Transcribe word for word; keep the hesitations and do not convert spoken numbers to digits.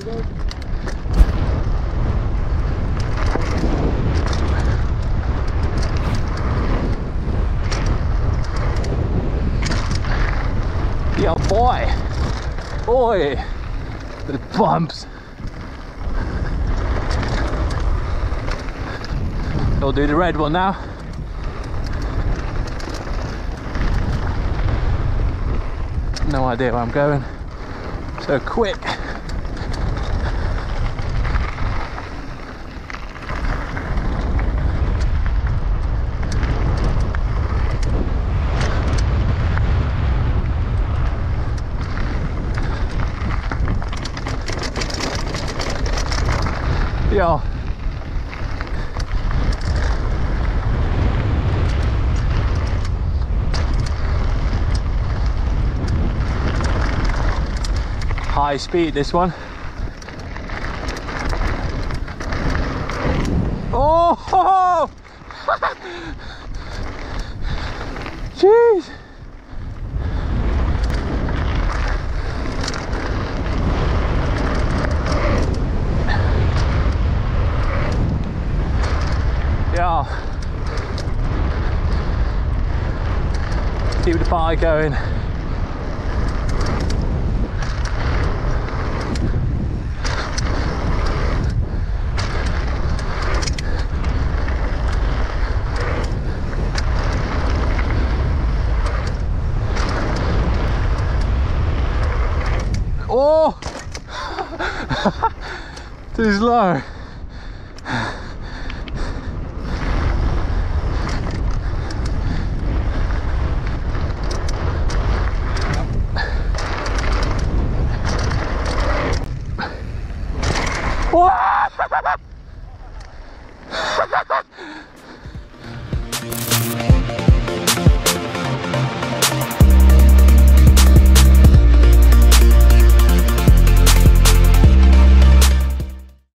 Yo, boy, boy, the bumps. We'll do the red one now. No idea where I'm going. So quick. Yo. High speed this one. Oh! Jeez! Yeah. Keep the fire going. Oh! Too slow.